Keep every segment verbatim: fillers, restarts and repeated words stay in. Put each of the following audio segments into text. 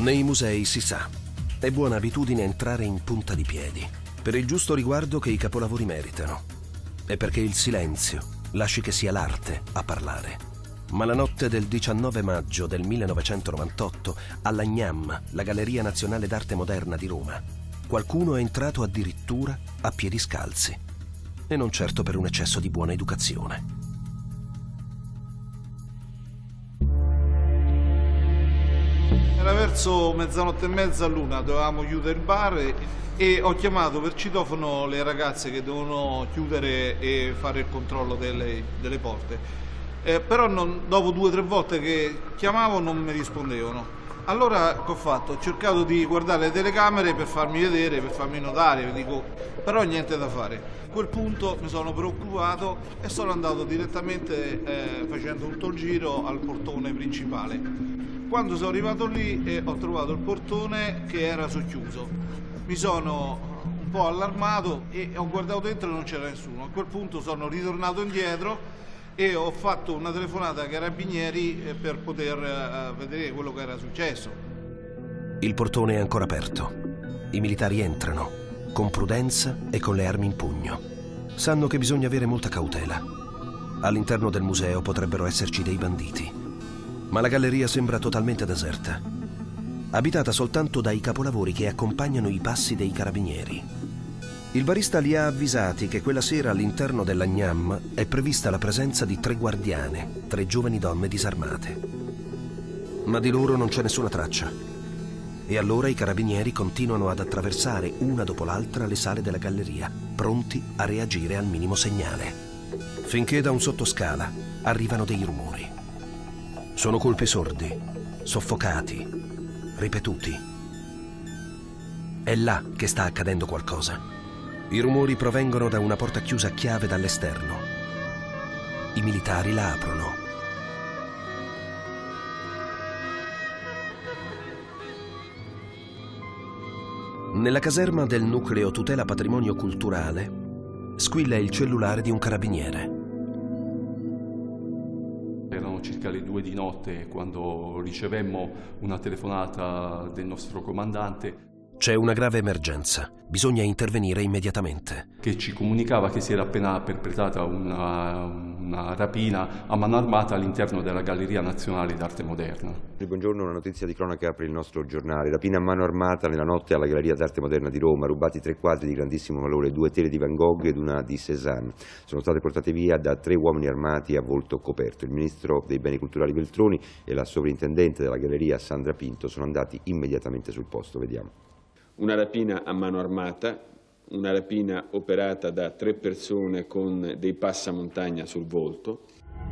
Nei musei si sa, è buona abitudine entrare in punta di piedi, per il giusto riguardo che i capolavori meritano e perché il silenzio lasci che sia l'arte a parlare. Ma la notte del diciannove maggio del millenovecentonovantotto alla Gnam, la Galleria Nazionale d'Arte Moderna di Roma, qualcuno è entrato addirittura a piedi scalzi, e non certo per un eccesso di buona educazione. Era verso mezzanotte e mezza all'una, dovevamo chiudere il bar e, e ho chiamato per citofono le ragazze che devono chiudere e fare il controllo delle, delle porte. Eh, però non, dopo due o tre volte che chiamavo non mi rispondevano. Allora che ho fatto? Ho cercato di guardare le telecamere per farmi vedere, per farmi notare, dico, però niente da fare. A quel punto mi sono preoccupato e sono andato direttamente eh, facendo tutto il giro al portone principale. Quando sono arrivato lì eh, ho trovato il portone che era socchiuso. Mi sono un po' allarmato e ho guardato dentro e non c'era nessuno. A quel punto sono ritornato indietro e ho fatto una telefonata ai carabinieri eh, per poter eh, vedere quello che era successo. Il portone è ancora aperto. I militari entrano, con prudenza e con le armi in pugno. Sanno che bisogna avere molta cautela. All'interno del museo potrebbero esserci dei banditi. Ma la galleria sembra totalmente deserta, abitata soltanto dai capolavori che accompagnano i passi dei carabinieri. Il barista li ha avvisati che quella sera all'interno della Gnam è prevista la presenza di tre guardiane, tre giovani donne disarmate. Ma di loro non c'è nessuna traccia. E allora i carabinieri continuano ad attraversare una dopo l'altra le sale della galleria, pronti a reagire al minimo segnale. Finché da un sottoscala arrivano dei rumori. Sono colpi sordi, soffocati, ripetuti. È là che sta accadendo qualcosa. I rumori provengono da una porta chiusa a chiave dall'esterno. I militari la aprono. Nella caserma del nucleo tutela patrimonio culturale squilla il cellulare di un carabiniere. Erano circa le due di notte quando ricevemmo una telefonata del nostro comandante. C'è una grave emergenza. Bisogna intervenire immediatamente. Che ci comunicava che si era appena perpetrata una, una rapina a mano armata all'interno della Galleria Nazionale d'Arte Moderna. Buongiorno, una notizia di cronaca per il nostro giornale. Rapina a mano armata nella notte alla Galleria d'Arte Moderna di Roma. Rubati tre quadri di grandissimo valore, due tele di Van Gogh ed una di Cézanne. Sono state portate via da tre uomini armati a volto coperto. Il ministro dei beni culturali Veltroni e la sovrintendente della Galleria Sandra Pinto sono andati immediatamente sul posto. Vediamo. Una rapina a mano armata, una rapina operata da tre persone con dei passamontagna sul volto,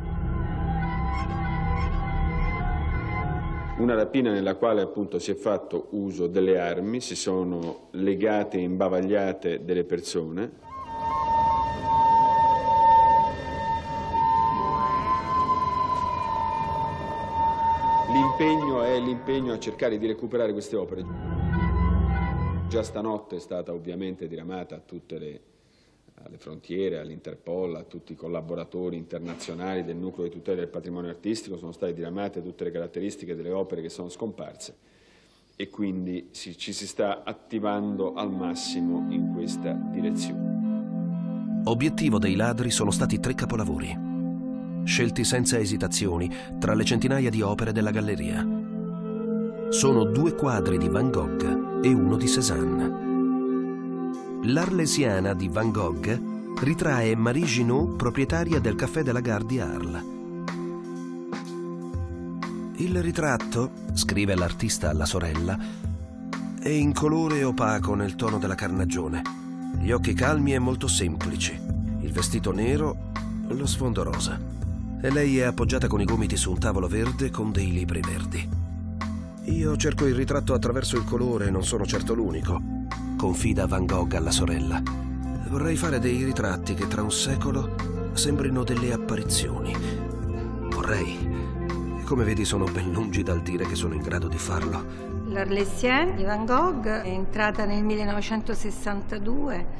una rapina nella quale appunto si è fatto uso delle armi, si sono legate e imbavagliate delle persone. L'impegno è l'impegno a cercare di recuperare queste opere. Già stanotte è stata ovviamente diramata a tutte le, alle frontiere, all'Interpol, a tutti i collaboratori internazionali del nucleo di tutela del patrimonio artistico, sono state diramate tutte le caratteristiche delle opere che sono scomparse e quindi si, ci si sta attivando al massimo in questa direzione. Obiettivo dei ladri sono stati tre capolavori, scelti senza esitazioni tra le centinaia di opere della galleria. Sono due quadri di Van Gogh e uno di Cézanne. L'Arlesiana di Van Gogh ritrae Marie Ginot, proprietaria del Café de la Gare di Arles. Il ritratto, scrive l'artista alla sorella, è in colore opaco nel tono della carnagione. Gli occhi calmi e molto semplici, il vestito nero, lo sfondo rosa. E lei è appoggiata con i gomiti su un tavolo verde con dei libri verdi. Io cerco il ritratto attraverso il colore, non sono certo l'unico, confida Van Gogh alla sorella. Vorrei fare dei ritratti che tra un secolo sembrino delle apparizioni. Vorrei. Come vedi sono ben lungi dal dire che sono in grado di farlo. L'Arlésienne di Van Gogh è entrata nel millenovecentosessantadue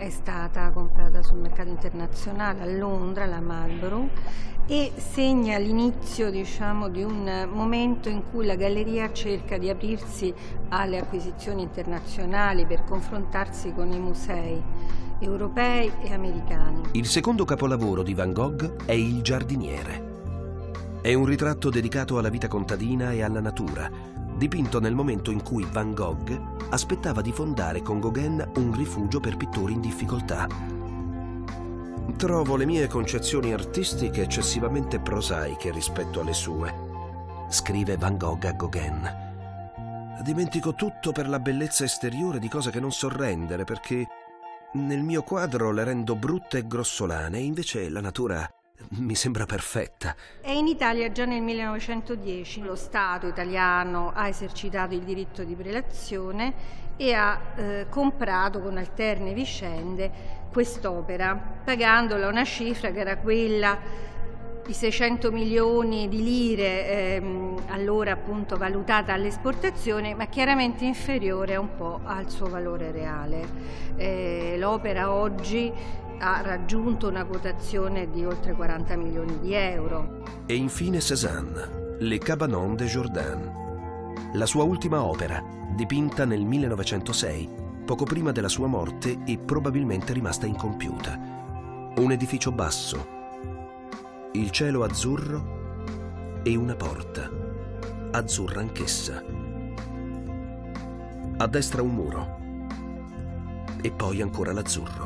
è stata comprata sul mercato internazionale a Londra, la Marlborough, e segna l'inizio, diciamo, di un momento in cui la galleria cerca di aprirsi alle acquisizioni internazionali per confrontarsi con i musei europei e americani. Il secondo capolavoro di Van Gogh è Il giardiniere. È un ritratto dedicato alla vita contadina e alla natura, dipinto nel momento in cui Van Gogh aspettava di fondare con Gauguin un rifugio per pittori in difficoltà. Trovo le mie concezioni artistiche eccessivamente prosaiche rispetto alle sue, scrive Van Gogh a Gauguin. Dimentico tutto per la bellezza esteriore di cose che non so rendere, perché nel mio quadro le rendo brutte e grossolane, e invece la natura mi sembra perfetta. È in Italia già nel millenovecentodieci. Lo Stato italiano ha esercitato il diritto di prelazione e ha eh, comprato con alterne vicende quest'opera, pagandola una cifra che era quella di seicento milioni di lire, ehm, allora appunto valutata all'esportazione, ma chiaramente inferiore un po' al suo valore reale. Eh, l'opera oggi ha raggiunto una quotazione di oltre quaranta milioni di euro. E infine Cézanne, Le Cabanon de Jourdan, la sua ultima opera, dipinta nel millenovecentosei, poco prima della sua morte e probabilmente rimasta incompiuta. Un edificio basso, il cielo azzurro e una porta, azzurra anch'essa. A destra un muro e poi ancora l'azzurro.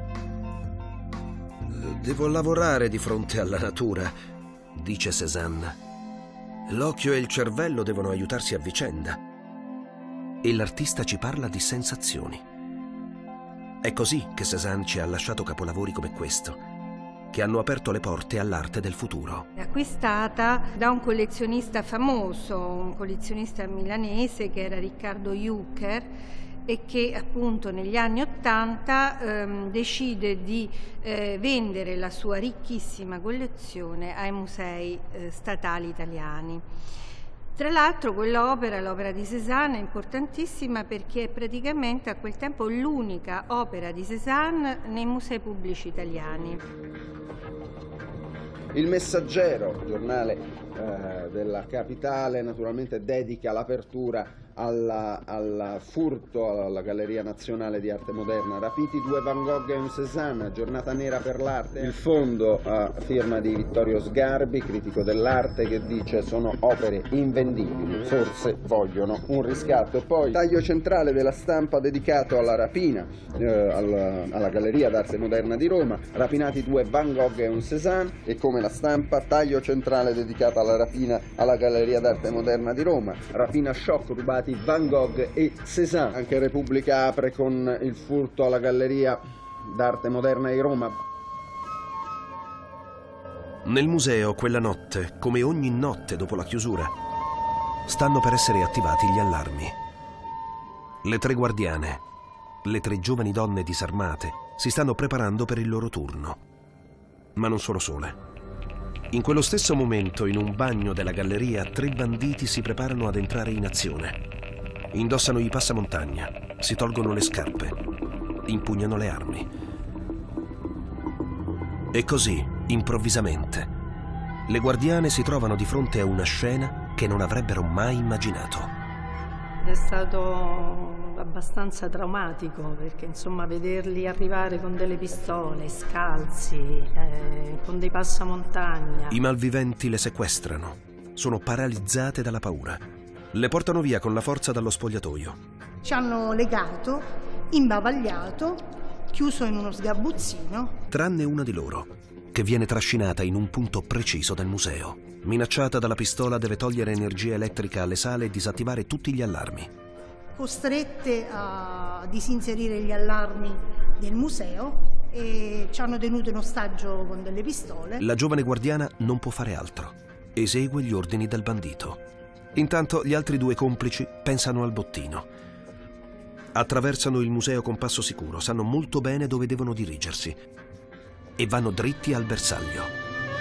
Devo lavorare di fronte alla natura, dice Cézanne. L'occhio e il cervello devono aiutarsi a vicenda. E l'artista ci parla di sensazioni. È così che Cézanne ci ha lasciato capolavori come questo, che hanno aperto le porte all'arte del futuro. È acquistata da un collezionista famoso, un collezionista milanese che era Riccardo Jucker, e che appunto negli anni Ottanta ehm, decide di eh, vendere la sua ricchissima collezione ai musei eh, statali italiani. Tra l'altro quell'opera, l'opera di Cézanne, è importantissima perché è praticamente a quel tempo l'unica opera di Cézanne nei musei pubblici italiani. Il Messaggero, giornale eh, della capitale, naturalmente dedica l'apertura alla, al furto alla Galleria Nazionale di Arte Moderna. Rapiti due Van Gogh e un Cézanne, giornata nera per l'arte. Il fondo a firma di Vittorio Sgarbi, critico dell'arte, che dice: sono opere invendibili, forse vogliono un riscatto. E poi taglio centrale della stampa dedicato alla rapina eh, alla, alla Galleria d'Arte Moderna di Roma, rapinati due Van Gogh e un Cézanne. E come la stampa, taglio centrale dedicato alla rapina alla Galleria d'Arte Moderna di Roma, rapina shock, rubati Van Gogh e Cézanne. Anche Repubblica apre con il furto alla Galleria d'Arte Moderna di Roma. Nel museo quella notte, come ogni notte dopo la chiusura, stanno per essere attivati gli allarmi. Le tre guardiane, le tre giovani donne disarmate, si stanno preparando per il loro turno. Ma non sono sole. In quello stesso momento, in un bagno della galleria, tre banditi si preparano ad entrare in azione. Indossano i passamontagna, si tolgono le scarpe, impugnano le armi. E così, improvvisamente, le guardiane si trovano di fronte a una scena che non avrebbero mai immaginato. È stato abbastanza traumatico, perché insomma vederli arrivare con delle pistole, scalzi, eh, con dei passamontagna. I malviventi le sequestrano, sono paralizzate dalla paura. Le portano via con la forza dallo spogliatoio. Ci hanno legato, imbavagliato, chiuso in uno sgabuzzino. Tranne una di loro, che viene trascinata in un punto preciso del museo. Minacciata dalla pistola, deve togliere energia elettrica alle sale e disattivare tutti gli allarmi. Costrette a disinserire gli allarmi del museo e ci hanno tenuto in ostaggio con delle pistole. La giovane guardiana non può fare altro. Esegue gli ordini del bandito. Intanto gli altri due complici pensano al bottino. Attraversano il museo con passo sicuro, sanno molto bene dove devono dirigersi e vanno dritti al bersaglio.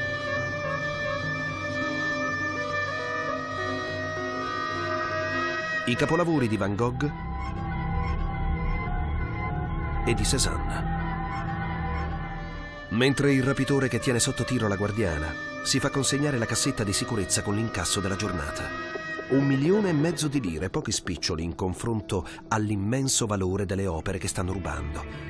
I capolavori di Van Gogh e di Cézanne. Mentre il rapitore che tiene sotto tiro la guardiana si fa consegnare la cassetta di sicurezza con l'incasso della giornata. Un milione e mezzo di lire, pochi spiccioli in confronto all'immenso valore delle opere che stanno rubando.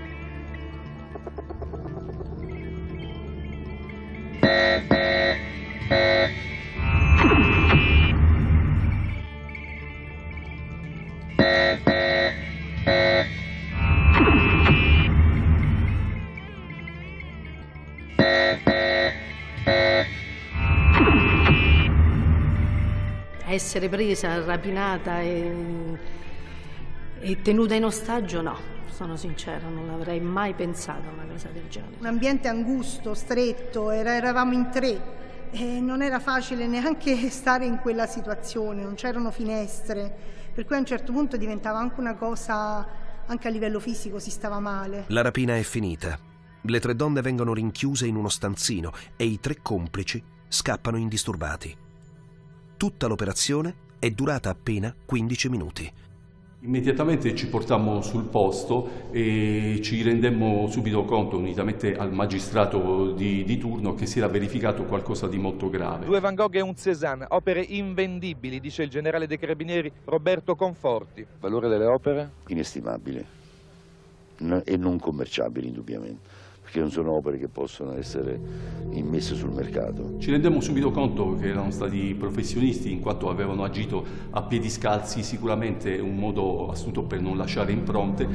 Essere presa, rapinata e, e tenuta in ostaggio, no, sono sincera, non avrei mai pensato a una cosa del genere. Un ambiente angusto, stretto, era, eravamo in tre e non era facile neanche stare in quella situazione, non c'erano finestre, per cui a un certo punto diventava anche una cosa, anche a livello fisico si stava male. La rapina è finita. Le tre donne vengono rinchiuse in uno stanzino e i tre complici scappano indisturbati. Tutta l'operazione è durata appena quindici minuti. Immediatamente ci portammo sul posto e ci rendemmo subito conto, unitamente al magistrato di, di turno, che si era verificato qualcosa di molto grave. Due Van Gogh e un Cézanne, opere invendibili, dice il generale dei Carabinieri Roberto Conforti. Valore delle opere? Inestimabile e non commerciabili, indubbiamente, perché non sono opere che possono essere immesse sul mercato. Ci rendemmo subito conto che erano stati professionisti, in quanto avevano agito a piedi scalzi, sicuramente un modo astuto per non lasciare impronte.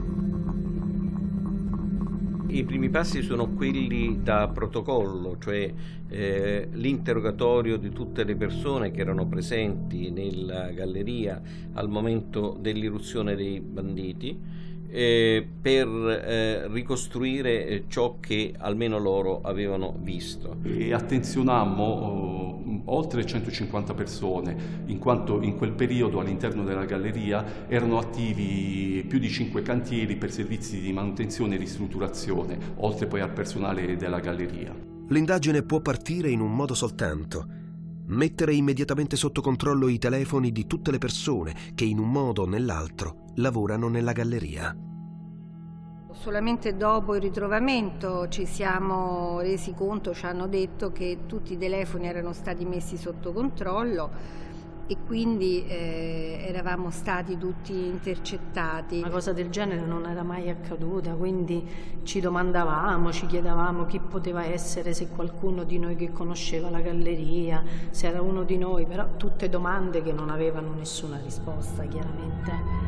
I primi passi sono quelli da protocollo, cioè eh, l'interrogatorio di tutte le persone che erano presenti nella galleria al momento dell'irruzione dei banditi, Eh, per eh, ricostruire eh, ciò che almeno loro avevano visto. E attenzionammo oh, oltre centocinquanta persone, in quanto in quel periodo all'interno della galleria erano attivi più di cinque cantieri per servizi di manutenzione e ristrutturazione, oltre poi al personale della galleria. L'indagine può partire in un modo soltanto: mettere immediatamente sotto controllo i telefoni di tutte le persone che in un modo o nell'altro lavorano nella galleria. Solamente dopo il ritrovamento ci siamo resi conto, ci hanno detto che tutti i telefoni erano stati messi sotto controllo e quindi eh, eravamo stati tutti intercettati. Una cosa del genere non era mai accaduta, quindi ci domandavamo, ci chiedevamo chi poteva essere, se qualcuno di noi che conosceva la galleria, se era uno di noi, però tutte domande che non avevano nessuna risposta, chiaramente.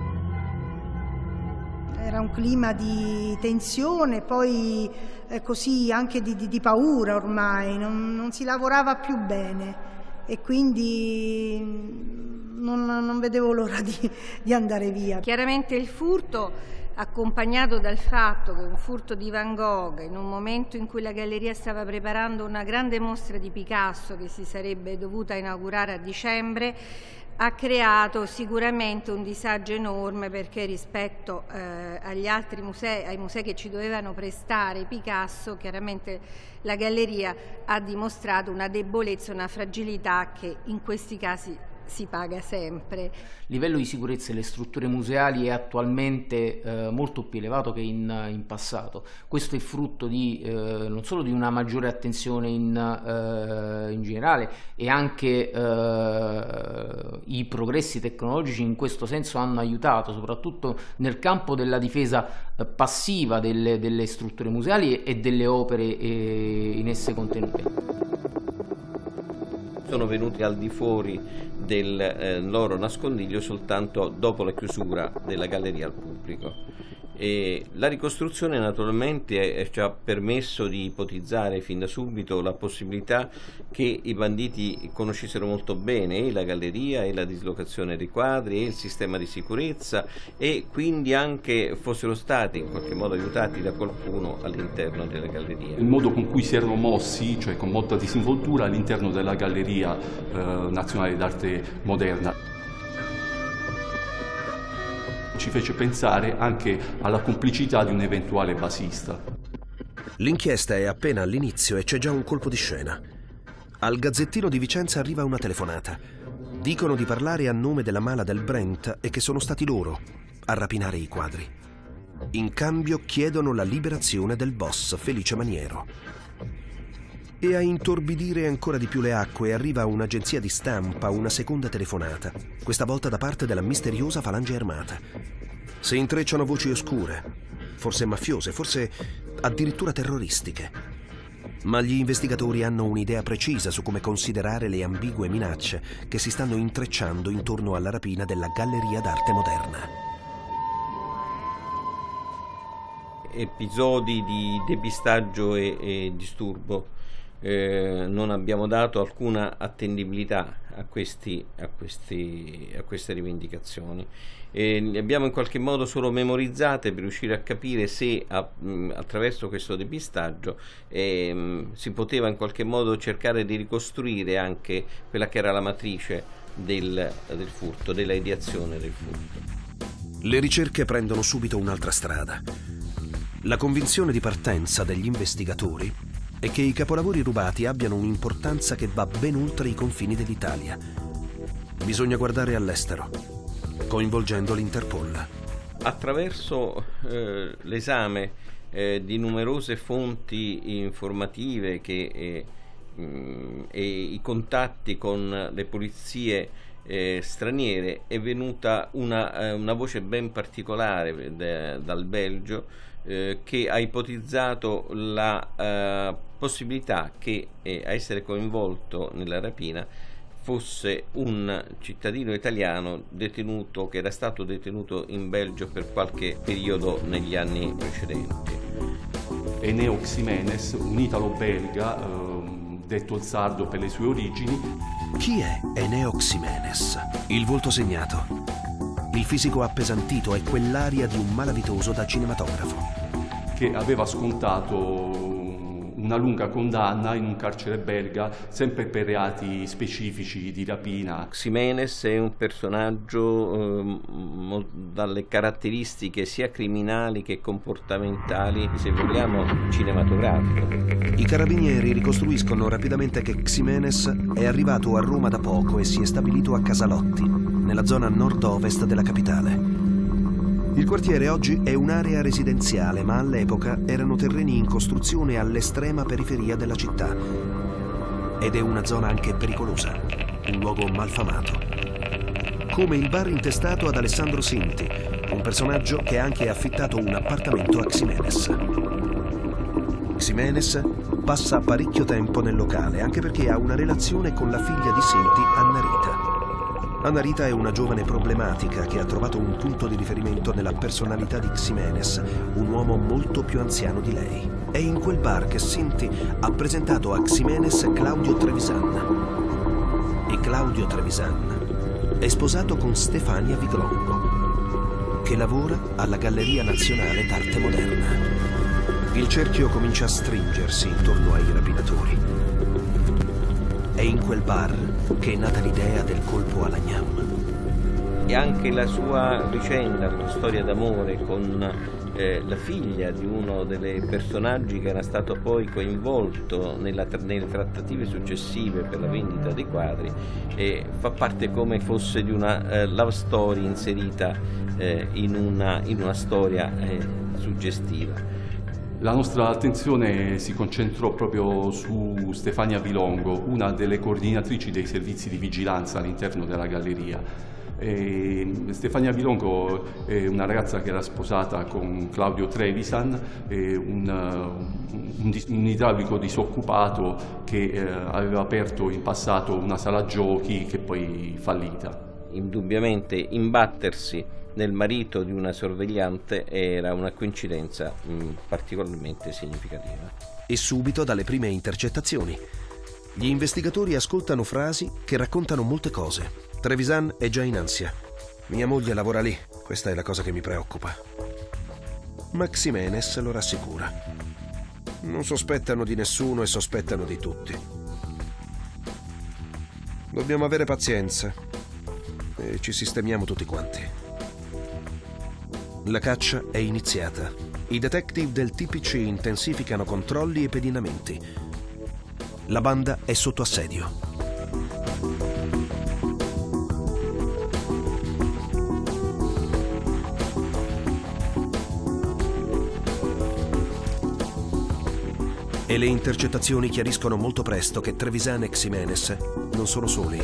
Era un clima di tensione, poi eh, così anche di, di, di paura ormai, non, non si lavorava più bene e quindi non, non vedevo l'ora di, di andare via. Chiaramente il furto, accompagnato dal fatto che un furto di Van Gogh in un momento in cui la galleria stava preparando una grande mostra di Picasso che si sarebbe dovuta inaugurare a dicembre, ha creato sicuramente un disagio enorme, perché rispetto eh, agli altri musei, ai musei che ci dovevano prestare Picasso, chiaramente la galleria ha dimostrato una debolezza, una fragilità che in questi casi si paga sempre. Il livello di sicurezza delle strutture museali è attualmente eh, molto più elevato che in, in passato. Questo è frutto di, eh, non solo di una maggiore attenzione in, eh, in generale, e anche eh, i progressi tecnologici in questo senso hanno aiutato, soprattutto nel campo della difesa eh, passiva delle, delle strutture museali e delle opere eh, in esse contenute. Sono venuti al di fuori del eh, loro nascondiglio soltanto dopo la chiusura della galleria al pubblico. E la ricostruzione naturalmente eh, ci ha permesso di ipotizzare fin da subito la possibilità che i banditi conoscessero molto bene e la galleria e la dislocazione dei quadri e il sistema di sicurezza, e quindi anche fossero stati in qualche modo aiutati da qualcuno all'interno della galleria. Il modo con cui si erano mossi, cioè con molta disinvoltura, all'interno della Galleria eh, Nazionale d'Arte Moderna, ci fece pensare anche alla complicità di un eventuale basista. L'inchiesta è appena all'inizio e c'è già un colpo di scena. Al Gazzettino di Vicenza arriva una telefonata. Dicono di parlare a nome della mala del Brent e che sono stati loro a rapinare i quadri. In cambio chiedono la liberazione del boss Felice Maniero. E a intorbidire ancora di più le acque arriva un'agenzia di stampa, una seconda telefonata, questa volta da parte della misteriosa falange armata. Si intrecciano voci oscure, forse mafiose, forse addirittura terroristiche. Ma gli investigatori hanno un'idea precisa su come considerare le ambigue minacce che si stanno intrecciando intorno alla rapina della Galleria d'Arte Moderna. Episodi di depistaggio e, e disturbo. Eh, non abbiamo dato alcuna attendibilità a, questi, a, questi, a queste rivendicazioni e le abbiamo in qualche modo solo memorizzate per riuscire a capire se a, mh, attraverso questo depistaggio eh, mh, si poteva in qualche modo cercare di ricostruire anche quella che era la matrice del, del furto, della ideazione del furto. Le ricerche prendono subito un'altra strada. La convinzione di partenza degli investigatori è che i capolavori rubati abbiano un'importanza che va ben oltre i confini dell'Italia. Bisogna guardare all'estero, coinvolgendo l'Interpol. Attraverso eh, l'esame eh, di numerose fonti informative che, eh, mh, e i contatti con le polizie eh, straniere è venuta una, eh, una voce ben particolare de, dal Belgio eh, che ha ipotizzato la eh, possibilità che eh, a essere coinvolto nella rapina fosse un cittadino italiano detenuto, che era stato detenuto in Belgio per qualche periodo negli anni precedenti. Eneo Ximenes, un italo-belga, eh, detto il sardo per le sue origini. Chi è Eneo Ximenes? Il volto segnato, il fisico appesantito e quell'aria di un malavitoso da cinematografo. Che aveva scontato una lunga condanna in un carcere belga, sempre per reati specifici di rapina. Ximenes è un personaggio eh, dalle caratteristiche sia criminali che comportamentali, se vogliamo, cinematografiche. I carabinieri ricostruiscono rapidamente che Ximenes è arrivato a Roma da poco e si è stabilito a Casalotti, nella zona nord-ovest della capitale. Il quartiere oggi è un'area residenziale, ma all'epoca erano terreni in costruzione all'estrema periferia della città. Ed è una zona anche pericolosa, un luogo malfamato. Come il bar intestato ad Alessandro Sinti, un personaggio che ha anche affittato un appartamento a Ximenes. Ximenes passa parecchio tempo nel locale, anche perché ha una relazione con la figlia di Sinti, Anna Rita. Anna Rita è una giovane problematica che ha trovato un punto di riferimento nella personalità di Ximenes, un uomo molto più anziano di lei. È in quel bar che Sinti ha presentato a Ximenes Claudio Trevisan. E Claudio Trevisan è sposato con Stefania Viglongo, che lavora alla Galleria Nazionale d'Arte Moderna. Il cerchio comincia a stringersi intorno ai rapinatori. È in quel bar che è nata l'idea del colpo alla gnam. E anche la sua vicenda, la storia d'amore con eh, la figlia di uno dei personaggi che era stato poi coinvolto nella, nelle trattative successive per la vendita dei quadri, eh, fa parte come fosse di una eh, love story inserita eh, in, una, in una storia eh, suggestiva. La nostra attenzione si concentrò proprio su Stefania Vilongo, una delle coordinatrici dei servizi di vigilanza all'interno della galleria. E Stefania Vilongo è una ragazza che era sposata con Claudio Trevisan, un, un, un idraulico disoccupato che eh, aveva aperto in passato una sala giochi che poi fallita. Indubbiamente imbattersi nel marito di una sorvegliante era una coincidenza mh, particolarmente significativa. E subito dalle prime intercettazioni. Gli investigatori ascoltano frasi che raccontano molte cose. Trevisan è già in ansia. Mia moglie lavora lì, questa è la cosa che mi preoccupa. Ma Ximenes lo rassicura. Non sospettano di nessuno e sospettano di tutti. Dobbiamo avere pazienza e ci sistemiamo tutti quanti. La caccia è iniziata. I detective del T P C intensificano controlli e pedinamenti. La banda è sotto assedio. E le intercettazioni chiariscono molto presto che Trevisan e Ximenes non sono soli.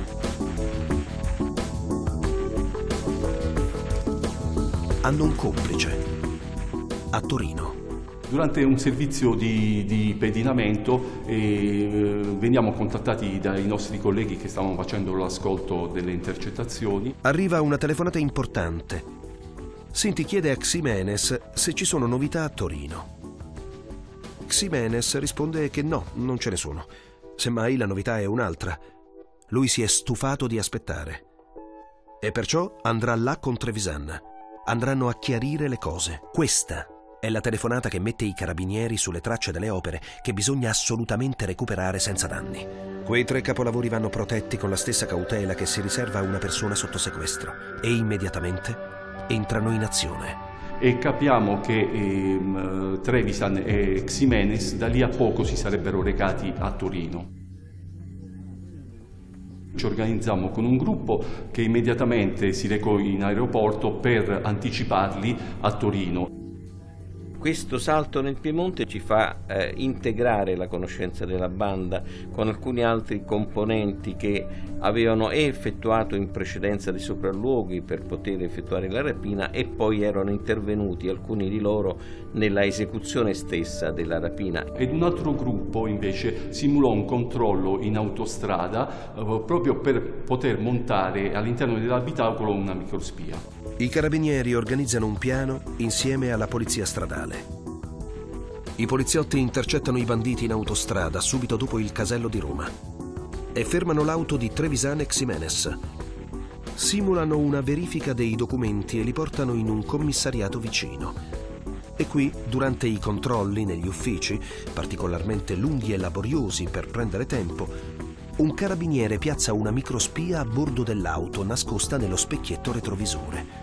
Hanno un complice a Torino. Durante un servizio di, di pedinamento eh, veniamo contattati dai nostri colleghi che stavano facendo l'ascolto delle intercettazioni. Arriva una telefonata importante. Sinti chiede a Ximenes se ci sono novità a Torino. Ximenes risponde che no, non ce ne sono. Semmai la novità è un'altra. Lui si è stufato di aspettare. E perciò andrà là con Trevisan. Andranno a chiarire le cose. Questa è la telefonata che mette i carabinieri sulle tracce delle opere che bisogna assolutamente recuperare senza danni. Quei tre capolavori vanno protetti con la stessa cautela che si riserva a una persona sotto sequestro e immediatamente entrano in azione. E capiamo che ehm, Trevisan e Ximenes da lì a poco si sarebbero recati a Torino. Ci organizzammo con un gruppo che immediatamente si recò in aeroporto per anticiparli a Torino. Questo salto nel Piemonte ci fa eh, integrare la conoscenza della banda con alcuni altri componenti che avevano effettuato in precedenza dei sopralluoghi per poter effettuare la rapina e poi erano intervenuti alcuni di loro nella esecuzione stessa della rapina. Ed un altro gruppo invece simulò un controllo in autostrada eh, proprio per poter montare all'interno dell'abitacolo una microspia. I carabinieri organizzano un piano insieme alla polizia stradale. I poliziotti intercettano i banditi in autostrada subito dopo il casello di Roma e fermano l'auto di Trevisan e Ximenes. Simulano una verifica dei documenti e li portano in un commissariato vicino. E qui, durante i controlli negli uffici, particolarmente lunghi e laboriosi per prendere tempo, un carabiniere piazza una microspia a bordo dell'auto nascosta nello specchietto retrovisore.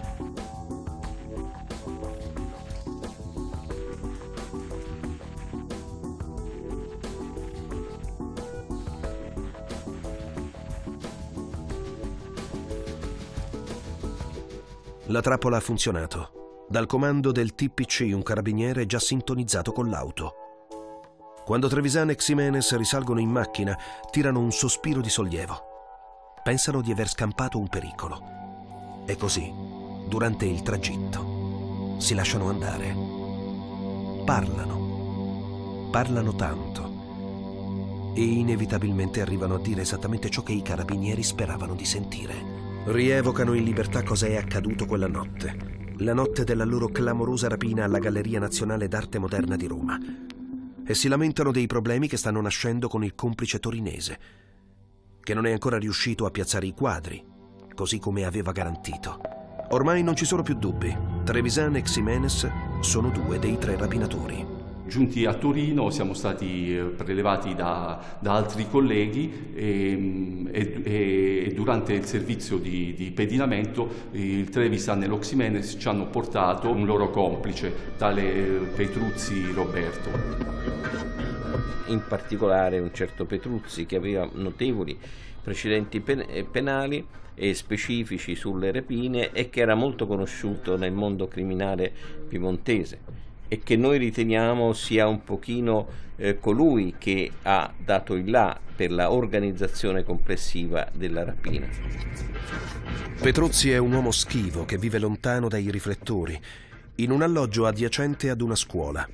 La trappola ha funzionato. Dal comando del T P C un carabiniere è già sintonizzato con l'auto. Quando Trevisan e Ximenes risalgono in macchina, tirano un sospiro di sollievo. Pensano di aver scampato un pericolo. E così, durante il tragitto, si lasciano andare. Parlano. Parlano tanto. E inevitabilmente arrivano a dire esattamente ciò che i carabinieri speravano di sentire. Rievocano in libertà cosa è accaduto quella notte. La notte della loro clamorosa rapina alla Galleria Nazionale d'Arte Moderna di Roma. E si lamentano dei problemi che stanno nascendo con il complice torinese, che non è ancora riuscito a piazzare i quadri, così come aveva garantito. Ormai non ci sono più dubbi. Trevisan e Ximenes sono due dei tre rapinatori. Giunti a Torino siamo stati prelevati da, da altri colleghi e, e, e durante il servizio di, di pedinamento il Trevisan e lo Ximenes ci hanno portato un loro complice, tale Petruzzi Roberto. In particolare un certo Petruzzi che aveva notevoli precedenti pen penali e specifici sulle rapine e che era molto conosciuto nel mondo criminale piemontese e che noi riteniamo sia un pochino eh, colui che ha dato il là per la organizzazione complessiva della rapina. Petruzzi è un uomo schivo che vive lontano dai riflettori, in un alloggio adiacente ad una scuola.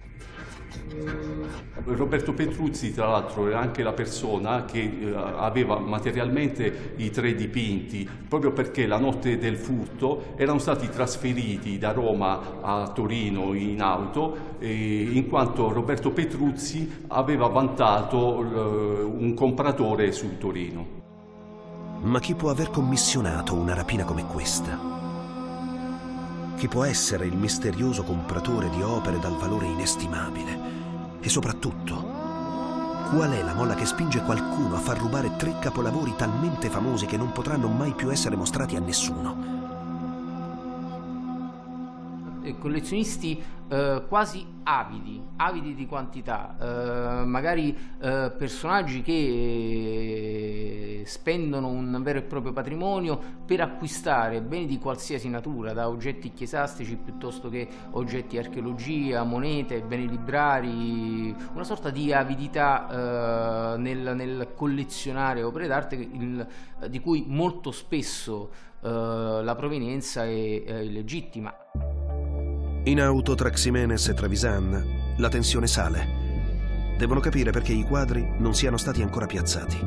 Roberto Petruzzi, tra l'altro, era anche la persona che eh, aveva materialmente i tre dipinti, proprio perché la notte del furto erano stati trasferiti da Roma a Torino in auto, eh, in quanto Roberto Petruzzi aveva vantato eh, un compratore su Torino. Ma chi può aver commissionato una rapina come questa? Chi può essere il misterioso compratore di opere dal valore inestimabile? E soprattutto, qual è la molla che spinge qualcuno a far rubare tre capolavori talmente famosi che non potranno mai più essere mostrati a nessuno? collezionisti eh, quasi avidi, avidi di quantità, eh, magari eh, personaggi che spendono un vero e proprio patrimonio per acquistare beni di qualsiasi natura, da oggetti chiesastici piuttosto che oggetti archeologia, monete, beni librari, una sorta di avidità eh, nel, nel collezionare opere d'arte di cui molto spesso eh, la provenienza è, è illegittima. In auto tra Ximenes e Trevisan la tensione sale. Devono capire perché i quadri non siano stati ancora piazzati.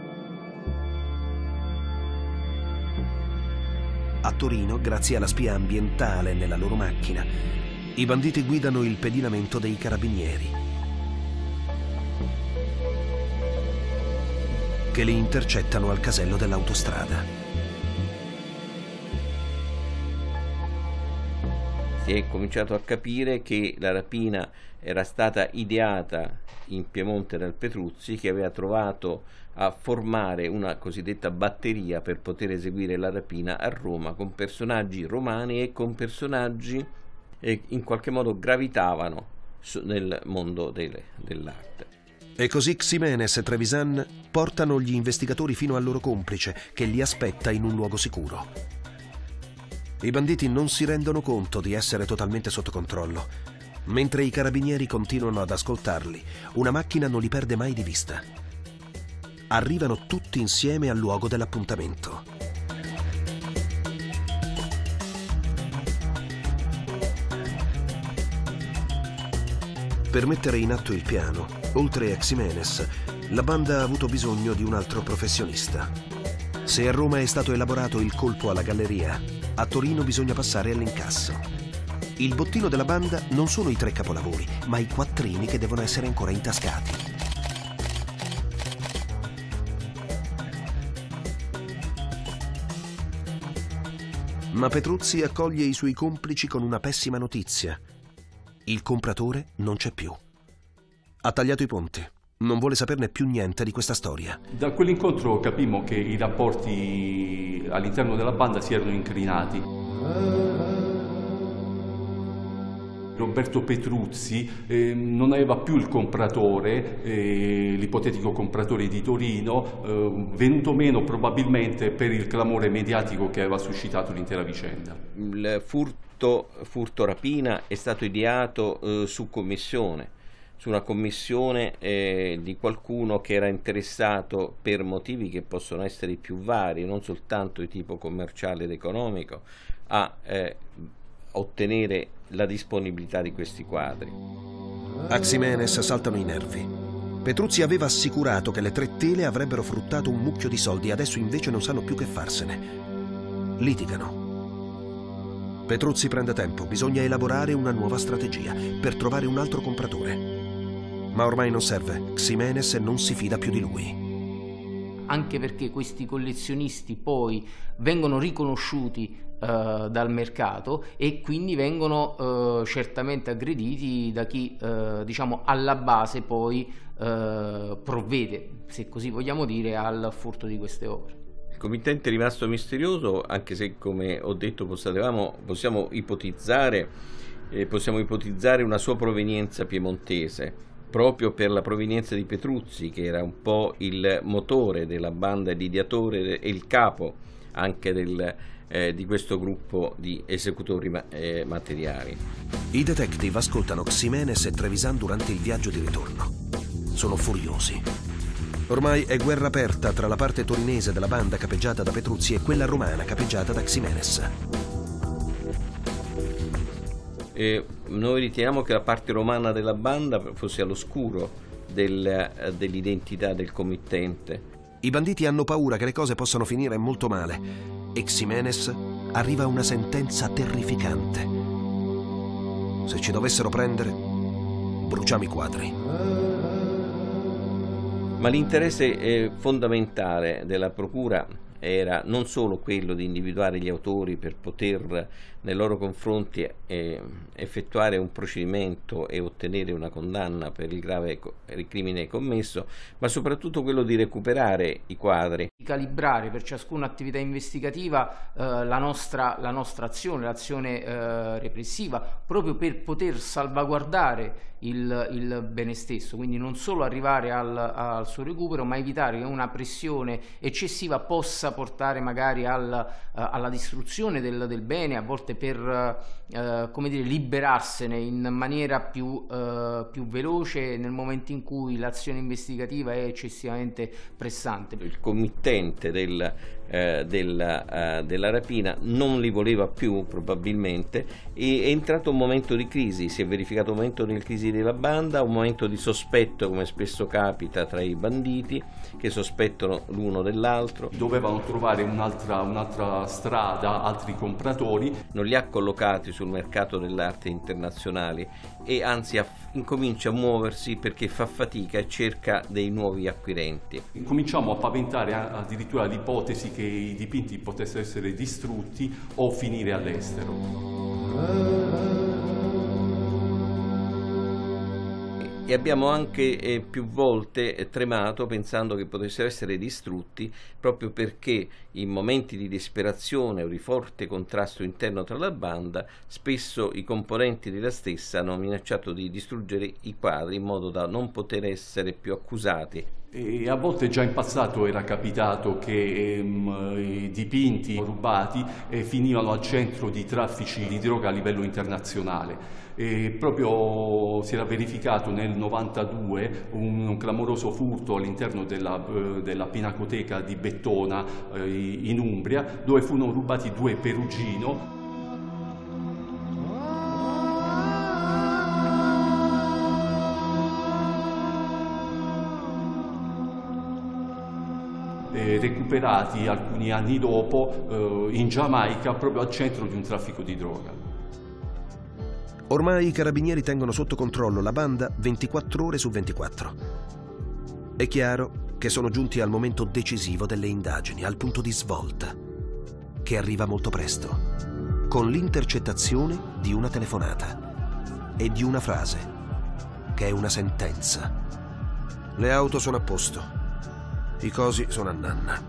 A Torino, grazie alla spia ambientale nella loro macchina, i banditi guidano il pedinamento dei carabinieri, che li intercettano al casello dell'autostrada. Si è cominciato a capire che la rapina era stata ideata in Piemonte dal Petruzzi, che aveva trovato a formare una cosiddetta batteria per poter eseguire la rapina a Roma con personaggi romani e con personaggi che in qualche modo gravitavano nel mondo dell'arte. E così Ximenes e Trevisan portano gli investigatori fino al loro complice, che li aspetta in un luogo sicuro. I banditi non si rendono conto di essere totalmente sotto controllo. Mentre i carabinieri continuano ad ascoltarli, una macchina non li perde mai di vista. Arrivano tutti insieme al luogo dell'appuntamento. Per mettere in atto il piano, oltre a Ximenes, la banda ha avuto bisogno di un altro professionista. Se a Roma è stato elaborato il colpo alla galleria, a Torino bisogna passare all'incasso. Il bottino della banda non sono i tre capolavori, ma i quattrini che devono essere ancora intascati. Ma Petruzzi accoglie i suoi complici con una pessima notizia. Il compratore non c'è più. Ha tagliato i ponti. Non vuole saperne più niente di questa storia. Da quell'incontro capimmo che i rapporti all'interno della banda si erano incrinati. Roberto Petruzzi eh, non aveva più il compratore, eh, l'ipotetico compratore di Torino, eh, venuto meno probabilmente per il clamore mediatico che aveva suscitato l'intera vicenda. Il furto, furto rapina è stato ideato eh, su commissione. su una commissione eh, di qualcuno che era interessato per motivi che possono essere più vari, non soltanto di tipo commerciale ed economico, a eh, ottenere la disponibilità di questi quadri. A Ximenes saltano i nervi. Petruzzi aveva assicurato che le tre tele avrebbero fruttato un mucchio di soldi, adesso invece non sanno più che farsene. Litigano. Petruzzi prende tempo, bisogna elaborare una nuova strategia per trovare un altro compratore. Ma ormai non serve, Ximenes non si fida più di lui. Anche perché questi collezionisti poi vengono riconosciuti eh, dal mercato e quindi vengono eh, certamente aggrediti da chi eh, diciamo alla base poi eh, provvede, se così vogliamo dire, al furto di queste opere. Il committente è rimasto misterioso, anche se, come ho detto, possiamo, possiamo ipotizzare, eh, possiamo ipotizzare una sua provenienza piemontese, proprio per la provenienza di Petruzzi, che era un po' il motore della banda, l'ideatore e il capo anche del, eh, di questo gruppo di esecutori ma eh, materiali. I detective ascoltano Ximenes e Trevisan durante il viaggio di ritorno. Sono furiosi. Ormai è guerra aperta tra la parte torinese della banda capeggiata da Petruzzi e quella romana capeggiata da Ximenes. Eh, noi riteniamo che la parte romana della banda fosse all'oscuro del, dell'identità del committente. I banditi hanno paura che le cose possano finire molto male e Ximenes arriva a una sentenza terrificante. Se ci dovessero prendere, bruciamo i quadri. Ma l'interesse eh, fondamentale della procura era non solo quello di individuare gli autori per poter nei loro confronti eh, effettuare un procedimento e ottenere una condanna per il grave il crimine commesso, ma soprattutto quello di recuperare i quadri. Calibrare per ciascuna attività investigativa eh, la, nostra, la nostra azione, l'azione eh, repressiva, proprio per poter salvaguardare il, il bene stesso, quindi non solo arrivare al, al suo recupero, ma evitare che una pressione eccessiva possa portare magari al, uh, alla distruzione del, del bene, a volte per uh, come dire, liberarsene in maniera più, uh, più veloce nel momento in cui l'azione investigativa è eccessivamente pressante. Il committente del, eh, della, uh, della rapina non li voleva più probabilmente, e è entrato un momento di crisi, si è verificato un momento di crisi della banda, un momento di sospetto, come spesso capita tra i banditi che sospettano l'uno dell'altro. Dovevano trovare un'altra, un'altra strada, altri compratori. Non li ha collocati sul mercato dell'arte internazionali e anzi incomincia a muoversi perché fa fatica e cerca dei nuovi acquirenti. Cominciamo a paventare addirittura l'ipotesi che i dipinti potessero essere distrutti o finire all'estero. E abbiamo anche eh, più volte eh, tremato pensando che potessero essere distrutti, proprio perché in momenti di disperazione o di forte contrasto interno tra la banda spesso i componenti della stessa hanno minacciato di distruggere i quadri in modo da non poter essere più accusati. E a volte già in passato era capitato che ehm, i dipinti rubati eh, finivano al centro di traffici di droga a livello internazionale. E proprio si era verificato nel novantadue un, un clamoroso furto all'interno della, eh, della Pinacoteca di Bettona eh, in Umbria, dove furono rubati due Perugino. Recuperati alcuni anni dopo eh, in Giamaica, proprio al centro di un traffico di droga. Ormai i carabinieri tengono sotto controllo la banda ventiquattro ore su ventiquattro. È chiaro che sono giunti al momento decisivo delle indagini, al punto di svolta, che arriva molto presto, con l'intercettazione di una telefonata e di una frase, che è una sentenza. Le auto sono a posto, i cosi sono a Nanna.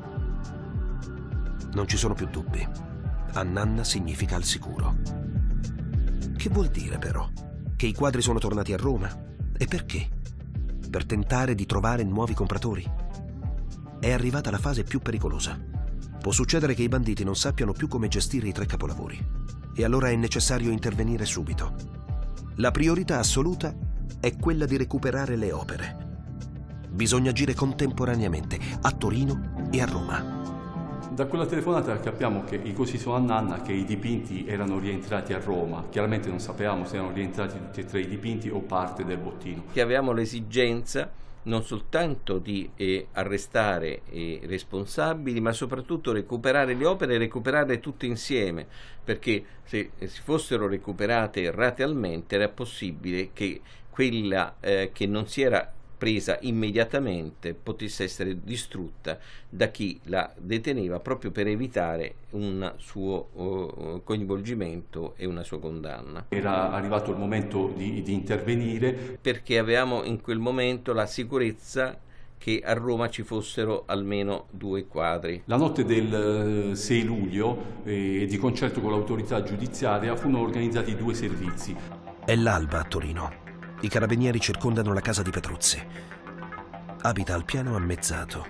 Non ci sono più dubbi. A Nanna significa al sicuro. Che vuol dire però? Che i quadri sono tornati a Roma? E perché? Per tentare di trovare nuovi compratori? È arrivata la fase più pericolosa. Può succedere che i banditi non sappiano più come gestire i tre capolavori. E allora è necessario intervenire subito. La priorità assoluta è quella di recuperare le opere. Bisogna agire contemporaneamente a Torino e a Roma. Da quella telefonata capiamo che i cosi sono a Nanna, che i dipinti erano rientrati a Roma. Chiaramente non sapevamo se erano rientrati tutti e tre i dipinti o parte del bottino. Che avevamo l'esigenza non soltanto di eh, arrestare i responsabili, ma soprattutto recuperare le opere e recuperarle tutte insieme, perché se eh, si fossero recuperate ratealmente era possibile che quella eh, che non si era presa immediatamente potesse essere distrutta da chi la deteneva, proprio per evitare un suo uh, coinvolgimento e una sua condanna. Era arrivato il momento di, di intervenire, perché avevamo in quel momento la sicurezza che a Roma ci fossero almeno due quadri. La notte del sei luglio, eh, di concerto con l'autorità giudiziaria, furono organizzati due servizi. È l'alba a Torino. I carabinieri circondano la casa di Petruzzi. Abita al piano ammezzato.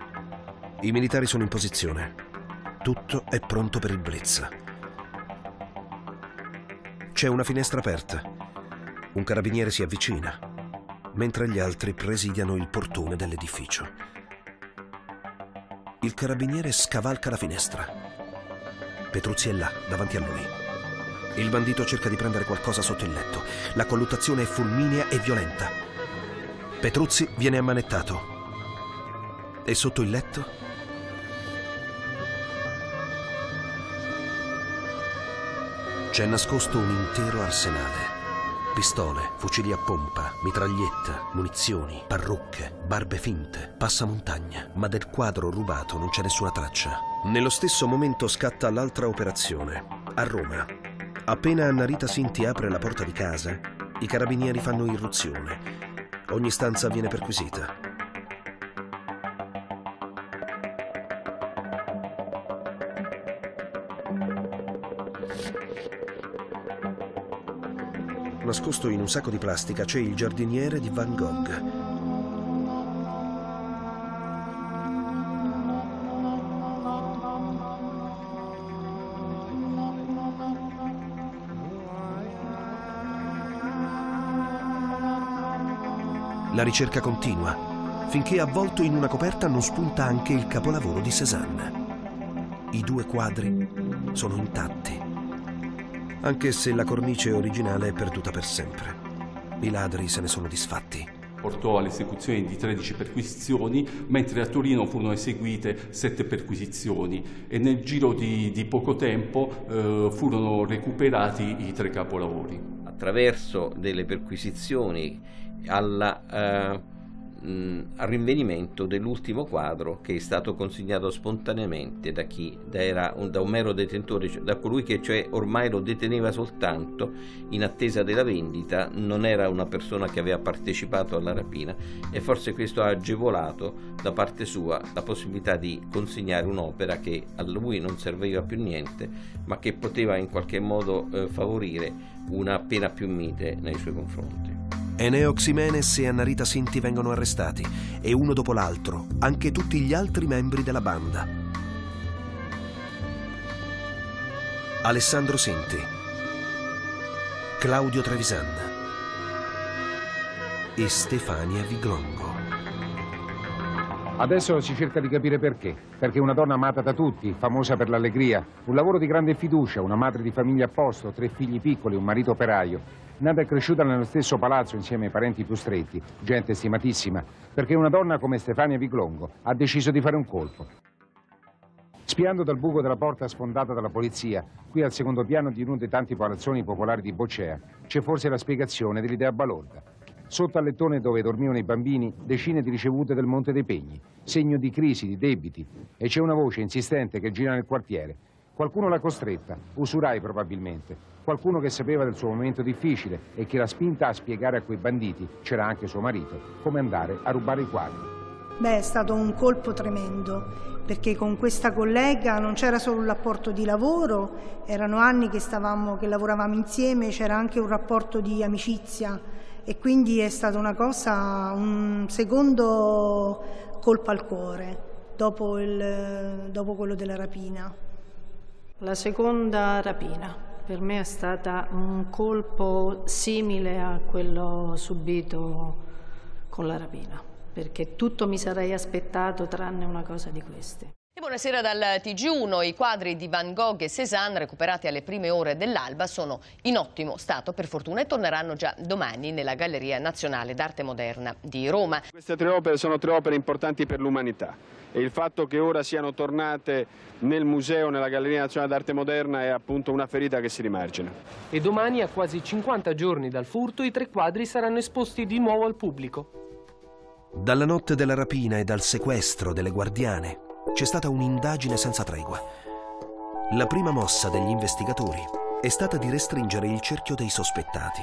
I militari sono in posizione. Tutto è pronto per il blitz. C'è una finestra aperta. Un carabiniere si avvicina, mentre gli altri presidiano il portone dell'edificio. Il carabiniere scavalca la finestra. Petruzzi è là, davanti a lui. Il bandito cerca di prendere qualcosa sotto il letto. La colluttazione è fulminea e violenta. Petruzzi viene ammanettato. E sotto il letto? C'è nascosto un intero arsenale. Pistole, fucili a pompa, mitraglietta, munizioni, parrucche, barbe finte, passamontagna. Ma del quadro rubato non c'è nessuna traccia. Nello stesso momento scatta l'altra operazione, a Roma. Appena Anna Rita Sinti apre la porta di casa, i carabinieri fanno irruzione. Ogni stanza viene perquisita. Nascosto in un sacco di plastica c'è il giardiniere di Van Gogh. La ricerca continua, finché avvolto in una coperta non spunta anche il capolavoro di Cézanne. I due quadri sono intatti, anche se la cornice originale è perduta per sempre. I ladri se ne sono disfatti. Portò all'esecuzione di tredici perquisizioni, mentre a Torino furono eseguite sette perquisizioni e nel giro di, di poco tempo eh, furono recuperati i tre capolavori. Attraverso delle perquisizioni alla, eh, mh, al rinvenimento dell'ultimo quadro, che è stato consegnato spontaneamente da chi? Da, era un, da un mero detentore, cioè da colui che cioè ormai lo deteneva soltanto in attesa della vendita, non era una persona che aveva partecipato alla rapina, e forse questo ha agevolato da parte sua la possibilità di consegnare un'opera che a lui non serviva più niente, ma che poteva in qualche modo eh, favorire una pena più mite nei suoi confronti. Eneo Ximenes e Anna Rita Sinti vengono arrestati e uno dopo l'altro anche tutti gli altri membri della banda. Alessandro Sinti, Claudio Trevisan e Stefania Viglongo. Adesso si cerca di capire perché. Perché una donna amata da tutti, famosa per l'allegria, un lavoro di grande fiducia, una madre di famiglia a posto, tre figli piccoli, un marito operaio. Nata e cresciuta nello stesso palazzo insieme ai parenti più stretti, gente stimatissima, perché una donna come Stefania Viglongo ha deciso di fare un colpo. Spiando dal buco della porta sfondata dalla polizia, qui al secondo piano di uno dei tanti palazzoni popolari di Boccea, c'è forse la spiegazione dell'idea balorda. Sotto al lettone dove dormivano i bambini, decine di ricevute del Monte dei Pegni, segno di crisi, di debiti, e c'è una voce insistente che gira nel quartiere. Qualcuno l'ha costretta, usurai probabilmente, qualcuno che sapeva del suo momento difficile e che l'ha spinta a spiegare a quei banditi, c'era anche suo marito, come andare a rubare i quadri. Beh, è stato un colpo tremendo, perché con questa collega non c'era solo un rapporto di lavoro, erano anni che, stavamo, che lavoravamo insieme, c'era anche un rapporto di amicizia, e quindi è stata una cosa, un secondo colpo al cuore, dopo, il, dopo quello della rapina. La seconda rapina per me è stata un colpo simile a quello subito con la rapina, perché tutto mi sarei aspettato tranne una cosa di queste. E buonasera dal T G uno. I quadri di Van Gogh e Cézanne recuperati alle prime ore dell'alba sono in ottimo stato per fortuna e torneranno già domani nella Galleria Nazionale d'Arte Moderna di Roma. Queste tre opere sono tre opere importanti per l'umanità e il fatto che ora siano tornate nel museo, nella Galleria Nazionale d'Arte Moderna, è appunto una ferita che si rimargina. E domani, a quasi cinquanta giorni dal furto, i tre quadri saranno esposti di nuovo al pubblico. Dalla notte della rapina e dal sequestro delle guardiane c'è stata un'indagine senza tregua. La prima mossa degli investigatori è stata di restringere il cerchio dei sospettati.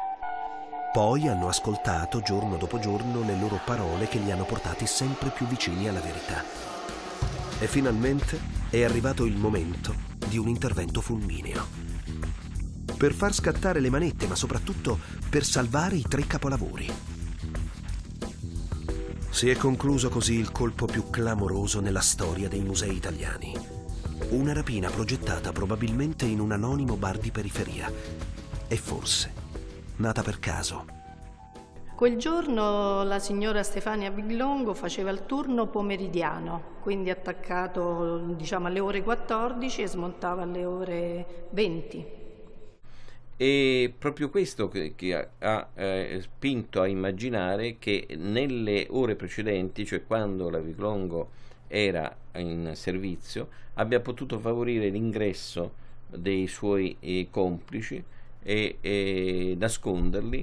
Poi hanno ascoltato giorno dopo giorno le loro parole che li hanno portati sempre più vicini alla verità. E finalmente è arrivato il momento di un intervento fulmineo. Per far scattare le manette, ma soprattutto per salvare i tre capolavori. Si è concluso così il colpo più clamoroso nella storia dei musei italiani. Una rapina progettata probabilmente in un anonimo bar di periferia. E forse nata per caso. Quel giorno la signora Stefania Viglongo faceva il turno pomeridiano, quindi attaccato diciamo alle ore quattordici e smontava alle ore venti. E proprio questo che, che ha eh, spinto a immaginare che nelle ore precedenti, cioè quando la Viglongo era in servizio, abbia potuto favorire l'ingresso dei suoi eh, complici e, e nasconderli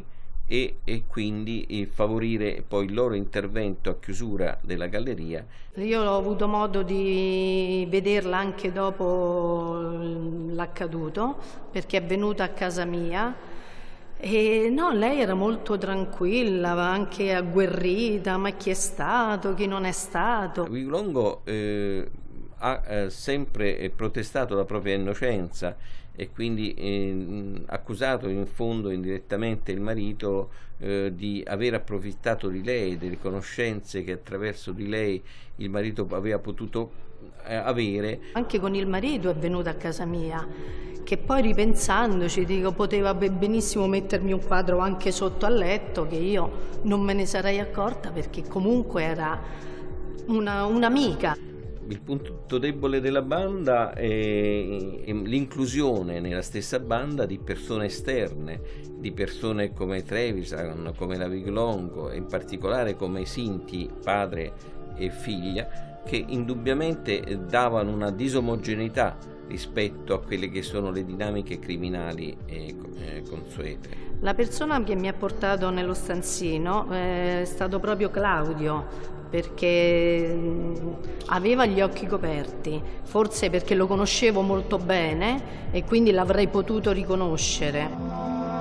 e, e quindi eh, favorire poi il loro intervento a chiusura della galleria. Io ho avuto modo di vederla anche dopo l'accaduto, perché è venuta a casa mia. E no, lei era molto tranquilla, anche agguerrita, ma chi è stato, chi non è stato. Vigolongo eh, ha eh, sempre protestato la propria innocenza e quindi eh, accusato in fondo indirettamente il marito eh, di aver approfittato di lei, delle conoscenze che attraverso di lei il marito aveva potuto eh, avere. Anche con il marito è venuta a casa mia, che poi ripensandoci dico poteva benissimo mettermi un quadro anche sotto al letto, che io non me ne sarei accorta perché comunque era una, un'amica. Il punto debole della banda è l'inclusione nella stessa banda di persone esterne, di persone come Trevisan, come la Vigolongo e in particolare come Sinti, padre e figlia, che indubbiamente davano una disomogeneità rispetto a quelle che sono le dinamiche criminali e consuete. La persona che mi ha portato nello stanzino è stato proprio Claudio, perché aveva gli occhi coperti, forse perché lo conoscevo molto bene e quindi l'avrei potuto riconoscere.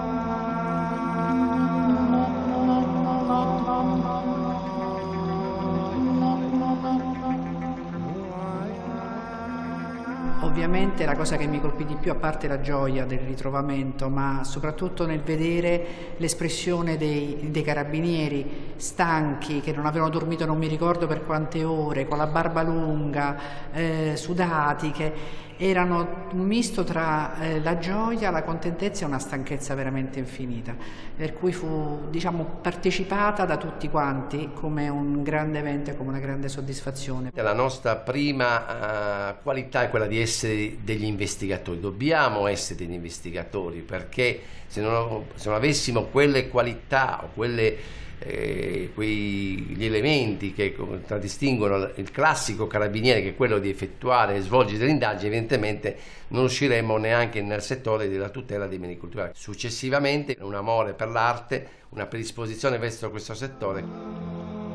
Ovviamente la cosa che mi colpì di più, a parte la gioia del ritrovamento, ma soprattutto nel vedere l'espressione dei, dei carabinieri stanchi, che non avevano dormito non mi ricordo per quante ore, con la barba lunga, eh, sudati, che erano un misto tra eh, la gioia, la contentezza e una stanchezza veramente infinita, per cui fu, diciamo, partecipata da tutti quanti come un grande evento e come una grande soddisfazione. La nostra prima uh, qualità è quella di essere degli investigatori, dobbiamo essere degli investigatori, perché se non, se non avessimo quelle qualità o quelle Eh, quei, gli elementi che contraddistinguono il classico carabiniere, che è quello di effettuare e svolgere delle indagini, evidentemente non usciremo neanche nel settore della tutela dei beni culturali. Successivamente un amore per l'arte, una predisposizione verso questo settore.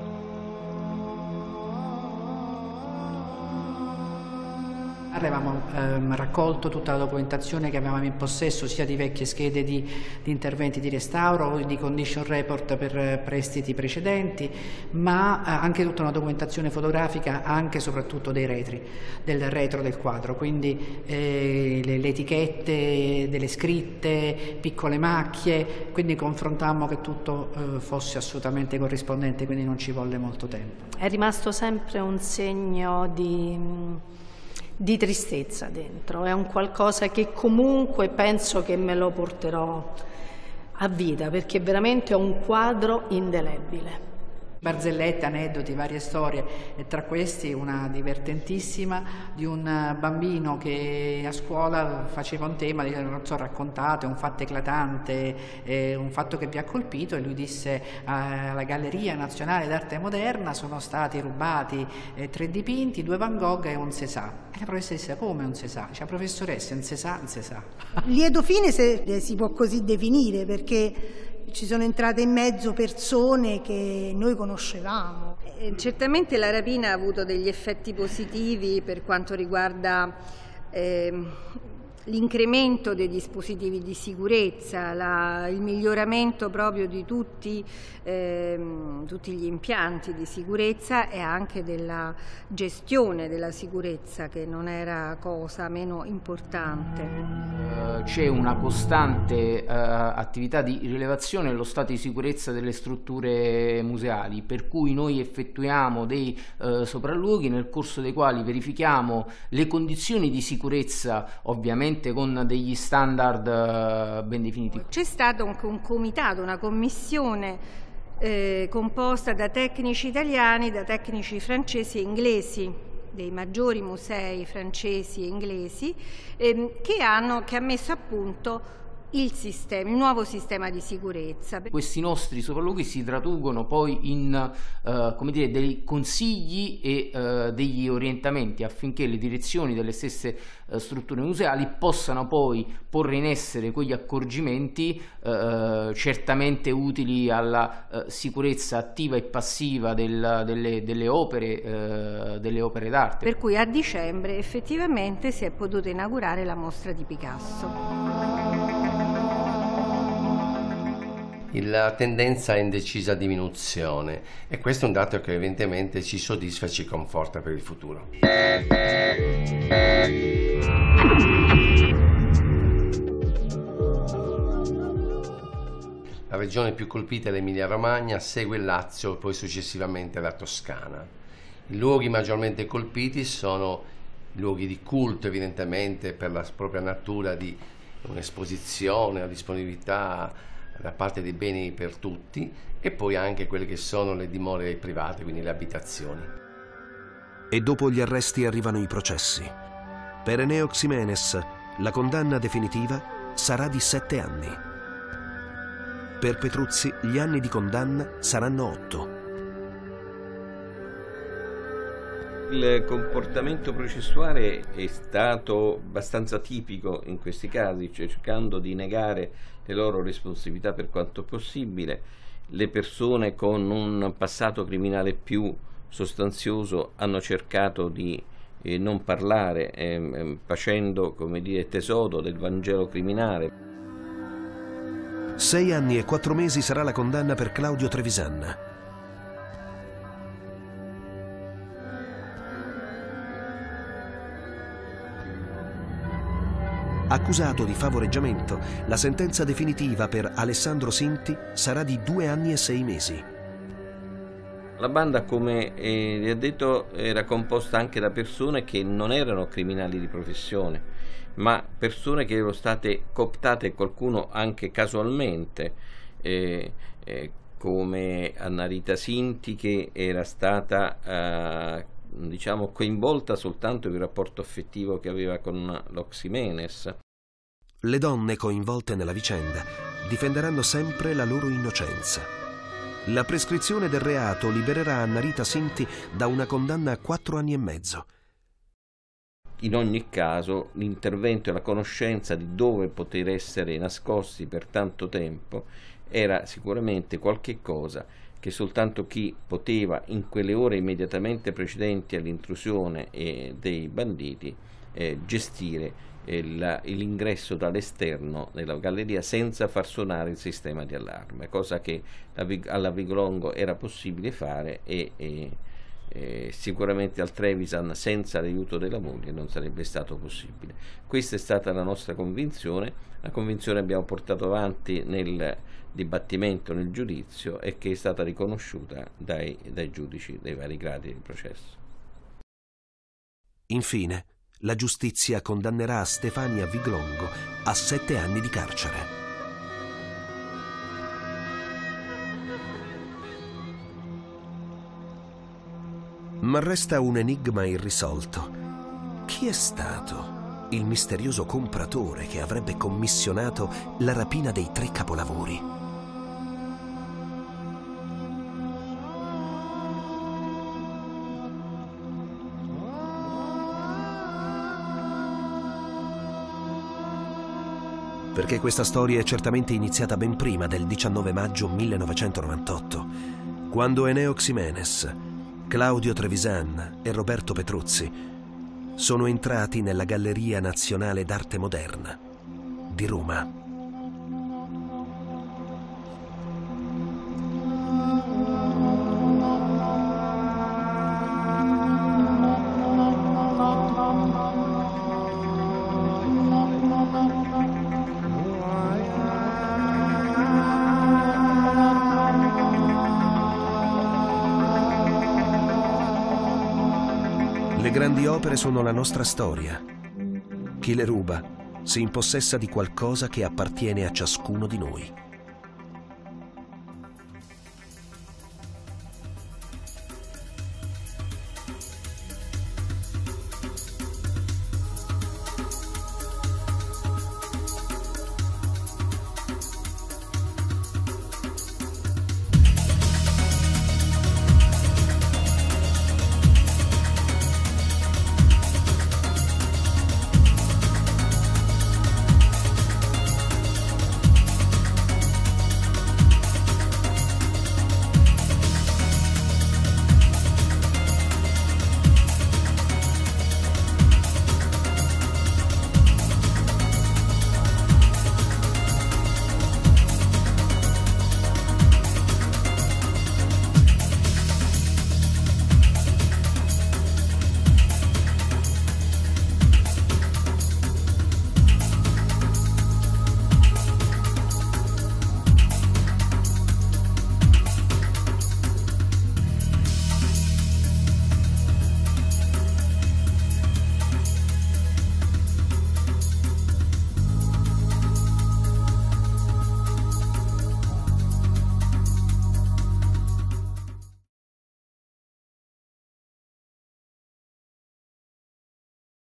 Avevamo ehm, raccolto tutta la documentazione che avevamo in possesso, sia di vecchie schede di, di interventi di restauro, di condition report per eh, prestiti precedenti, ma eh, anche tutta una documentazione fotografica, anche e soprattutto dei retri, del retro del quadro, quindi eh, le, le etichette, delle scritte, piccole macchie, quindi confrontammo che tutto eh, fosse assolutamente corrispondente, quindi non ci volle molto tempo. È rimasto sempre un segno di... di tristezza dentro, è un qualcosa che comunque penso che me lo porterò a vita, perché veramente è un quadro indelebile. Barzellette, aneddoti, varie storie, e tra questi una divertentissima di un bambino che a scuola faceva un tema, non so, raccontate, un fatto eclatante, eh, un fatto che vi ha colpito, e lui disse alla Galleria Nazionale d'Arte Moderna sono stati rubati eh, tre dipinti, due Van Gogh e un Cézanne. E la professoressa disse: come un Cézanne? Cioè, professoressa, un Cézanne, un Cézanne. Lieto fine, se si può così definire, perché ci sono entrate in mezzo persone che noi conoscevamo. Eh, certamente la rapina ha avuto degli effetti positivi per quanto riguarda eh, l'incremento dei dispositivi di sicurezza, la, il miglioramento proprio di tutti, eh, tutti gli impianti di sicurezza e anche della gestione della sicurezza, che non era cosa meno importante. C'è una costante uh, attività di rilevazione dello stato di sicurezza delle strutture museali, per cui noi effettuiamo dei uh, sopralluoghi nel corso dei quali verifichiamo le condizioni di sicurezza, ovviamente con degli standard uh, ben definiti. C'è stato un, un comitato, una commissione eh, composta da tecnici italiani, da tecnici francesi e inglesi, dei maggiori musei francesi e inglesi, ehm, che, hanno, che ha messo a punto il, sistema, il nuovo sistema di sicurezza. Questi nostri sopralluoghi si traducono poi in eh, come dire, dei consigli e eh, degli orientamenti affinché le direzioni delle stesse eh, strutture museali possano poi porre in essere quegli accorgimenti eh, certamente utili alla eh, sicurezza attiva e passiva del, delle, delle opere eh, delle opere d'arte. Per cui a dicembre effettivamente si è potuta inaugurare la mostra di Picasso. La tendenza è in decisa diminuzione e questo è un dato che evidentemente ci soddisfa e ci conforta per il futuro. La regione più colpita è l'Emilia Romagna, segue il Lazio e poi successivamente la Toscana. I luoghi maggiormente colpiti sono luoghi di culto, evidentemente per la propria natura di un'esposizione, la disponibilità da parte dei beni per tutti, e poi anche quelle che sono le dimore private, quindi le abitazioni. E dopo gli arresti arrivano i processi. Per Eneo Ximenes la condanna definitiva sarà di sette anni. Per Petruzzi gli anni di condanna saranno otto. Il comportamento processuale è stato abbastanza tipico in questi casi, cioè cercando di negare le loro responsabilità per quanto possibile. Le persone con un passato criminale più sostanzioso hanno cercato di eh, non parlare, eh, facendo, come dire, tesodo del Vangelo criminale. Sei anni e quattro mesi sarà la condanna per Claudio Trevisan. Accusato di favoreggiamento, la sentenza definitiva per Alessandro Sinti sarà di due anni e sei mesi. La banda, come eh, vi ho detto, era composta anche da persone che non erano criminali di professione, ma persone che erano state cooptate, qualcuno anche casualmente, eh, eh, come Anna Rita Sinti, che era stata eh, diciamo coinvolta soltanto in un rapporto affettivo che aveva con lo Ximenes. Le donne coinvolte nella vicenda difenderanno sempre la loro innocenza. La prescrizione del reato libererà Anna Rita Sinti da una condanna a quattro anni e mezzo. In ogni caso l'intervento e la conoscenza di dove poter essere nascosti per tanto tempo era sicuramente qualche cosa che soltanto chi poteva in quelle ore immediatamente precedenti all'intrusione eh, dei banditi eh, gestire eh, l'ingresso dall'esterno nella galleria senza far suonare il sistema di allarme, cosa che alla Viglongo era possibile fare e, e eh, sicuramente al Trevisan senza l'aiuto della moglie non sarebbe stato possibile. Questa è stata la nostra convinzione, la convinzione che abbiamo portato avanti nel dibattimento, nel giudizio, e che è stata riconosciuta dai, dai giudici dei vari gradi del processo. Infine, la giustizia condannerà Stefania Viglongo a sette anni di carcere. Ma resta un enigma irrisolto. Chi è stato il misterioso compratore che avrebbe commissionato la rapina dei tre capolavori? Perché questa storia è certamente iniziata ben prima del diciannove maggio millenovecentonovantotto, quando Eneo Ximenes, Claudio Trevisan e Roberto Petruzzi sono entrati nella Galleria Nazionale d'Arte Moderna di Roma. Le grandi opere sono la nostra storia. Chi le ruba si impossessa di qualcosa che appartiene a ciascuno di noi.